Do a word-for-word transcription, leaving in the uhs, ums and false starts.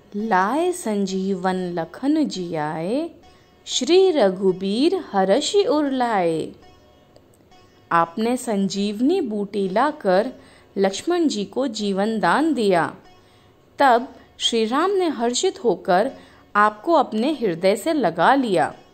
लाए संजीवन लखन जियाए, श्री रघुबीर हरषि उर लाए। आपने संजीवनी बूटी लाकर लक्ष्मण जी को जीवन दान दिया। तब श्री राम ने हर्षित होकर आपको अपने हृदय से लगा लिया।